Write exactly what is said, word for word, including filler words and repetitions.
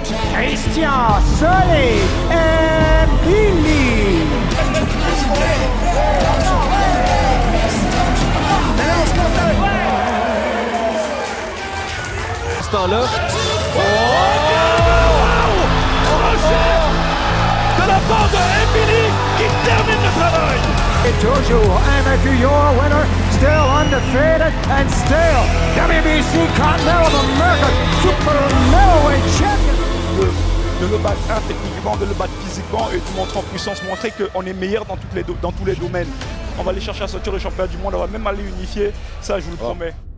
Christian Solé et Mbilli. Ce temps-là. Oh! Crochet de la part de Mbilli qui termine le travail. Et toujours invaincu, your winner, still undefeated, and still W B C Continental of America Super Middleweight Champion. De, de le battre hein, techniquement, de le battre physiquement et de montrer en puissance, montrer qu'on est meilleur dans, toutes les dans tous les domaines. On va aller chercher la ceinture de championnat du monde, on va même aller unifier, ça je vous le promets.